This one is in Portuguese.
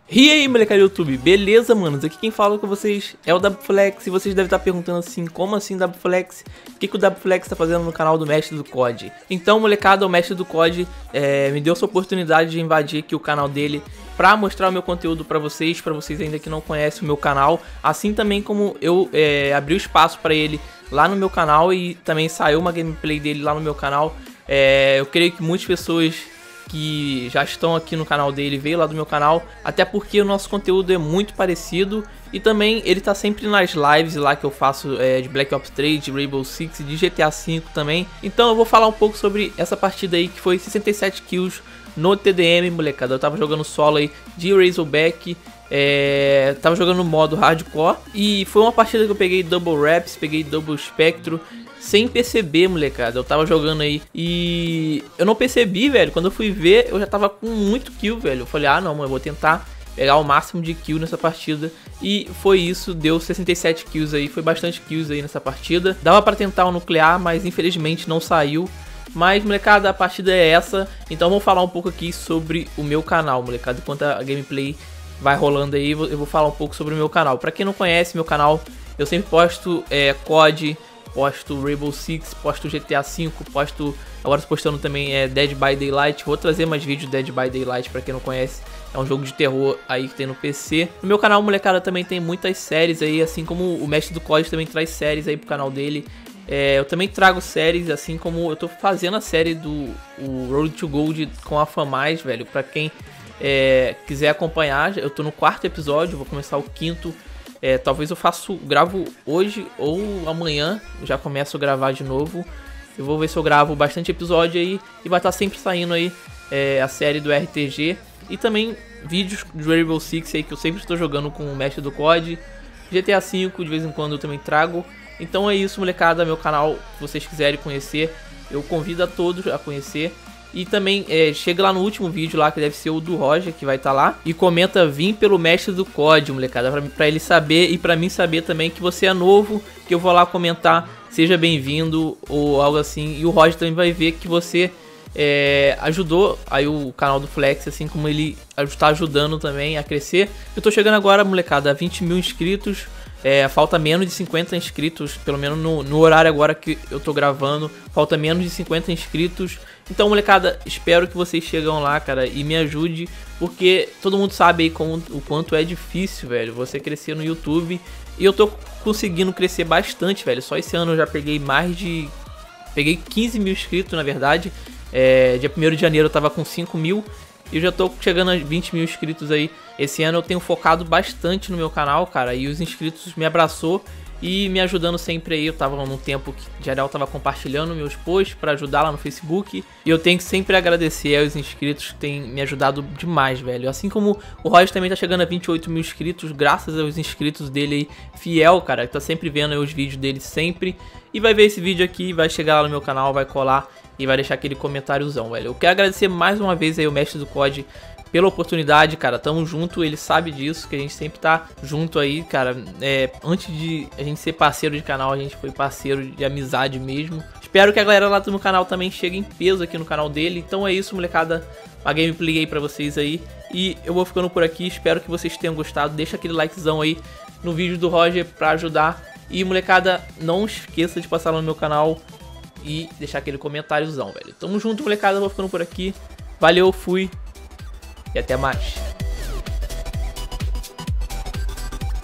E aí, molecada do YouTube, beleza, manos? Aqui quem fala com vocês é o WFlex e vocês devem estar perguntando assim, como assim WFlex? O que o WFlex está fazendo no canal do Mestre do COD? Então, molecada, o Mestre do COD me deu essa oportunidade de invadir aqui o canal dele pra mostrar o meu conteúdo pra vocês ainda que não conhecem o meu canal. Assim também como eu abri o espaço pra ele lá no meu canal e também saiu uma gameplay dele lá no meu canal. Eu creio que muitas pessoas que já estão aqui no canal dele veio lá do meu canal, até porque o nosso conteúdo é muito parecido e também ele tá sempre nas lives lá que eu faço de Black Ops 3, de Rainbow Six, de GTA V também. Então eu vou falar um pouco sobre essa partida aí que foi 67 kills no TDM, molecada. Eu tava jogando solo aí de Razorback, tava jogando no modo hardcore e foi uma partida que eu peguei double reps, peguei double espectro sem perceber, molecada. Eu tava jogando aí e eu não percebi, velho. Quando eu fui ver, eu já tava com muito kill, velho. Eu falei, ah não, mano, eu vou tentar pegar o máximo de kill nessa partida. E foi isso, deu 67 kills aí, foi bastante kills aí nessa partida. Dava pra tentar o nuclear, mas infelizmente não saiu. Mas, molecada, a partida é essa. Então vamos falar um pouco aqui sobre o meu canal, molecada. Enquanto a gameplay vai rolando aí, eu vou falar um pouco sobre o meu canal. Pra quem não conhece meu canal, eu sempre posto COD, posto Rainbow Six, posto GTA V, posto... Agora tô postando também Dead by Daylight. Vou trazer mais vídeos de Dead by Daylight pra quem não conhece. É um jogo de terror aí que tem no PC. No meu canal, molecada, também tem muitas séries aí, assim como o Mestre do COD também traz séries aí pro canal dele. Eu também trago séries, assim como eu tô fazendo a série do Road to Gold com a Famais, velho. Pra quem quiser acompanhar, eu tô no 4º episódio, vou começar o 5º. Talvez eu gravo hoje ou amanhã, já começo a gravar de novo. Eu vou ver se eu gravo bastante episódio aí e vai estar sempre saindo aí a série do RTG. E também vídeos do Rainbow Six aí que eu sempre estou jogando com o Mestre do COD. GTA V de vez em quando eu também trago. Então é isso, molecada, meu canal, se vocês quiserem conhecer, eu convido a todos a conhecer. E também chega lá no último vídeo lá, que deve ser o do Roger, que vai estar lá. E comenta, vim pelo Mestre do COD, molecada, pra ele saber e pra mim saber também que você é novo, que eu vou lá comentar, seja bem-vindo ou algo assim. E o Roger também vai ver que você ajudou aí o canal do Flex, assim como ele está ajudando também a crescer. Eu tô chegando agora, molecada, a 20 mil inscritos. Falta menos de 50 inscritos, pelo menos no horário agora que eu tô gravando, falta menos de 50 inscritos. Então, molecada, espero que vocês chegam lá, cara, e me ajude, porque todo mundo sabe aí o quanto é difícil, velho, você crescer no YouTube. E eu tô conseguindo crescer bastante, velho. Só esse ano eu já peguei peguei 15 mil inscritos, na verdade. Dia 1º de janeiro eu tava com 5 mil. E eu já tô chegando a 20 mil inscritos aí. Esse ano eu tenho focado bastante no meu canal, cara. E os inscritos me abraçou e me ajudando sempre aí. Eu tava num tempo que geral tava compartilhando meus posts pra ajudar lá no Facebook. E eu tenho que sempre agradecer aos inscritos que têm me ajudado demais, velho. Assim como o Roger também tá chegando a 28 mil inscritos, graças aos inscritos dele aí, fiel, cara. Que tá sempre vendo aí os vídeos dele sempre. E vai ver esse vídeo aqui, vai chegar lá no meu canal, vai colar e vai deixar aquele comentáriozão, velho. Eu quero agradecer mais uma vez aí o Mestre do COD pela oportunidade, cara. Tamo junto, ele sabe disso, que a gente sempre tá junto aí, cara. Antes de a gente ser parceiro de canal, a gente foi parceiro de amizade mesmo. Espero que a galera lá do meu canal também chegue em peso aqui no canal dele. Então é isso, molecada. Uma gameplay aí pra vocês aí. E eu vou ficando por aqui, espero que vocês tenham gostado. Deixa aquele likezão aí no vídeo do Roger pra ajudar. E, molecada, não esqueça de passar lá no meu canal e deixar aquele comentáriozão, velho. Tamo junto, molecada. Eu vou ficando por aqui. Valeu, fui. E até mais.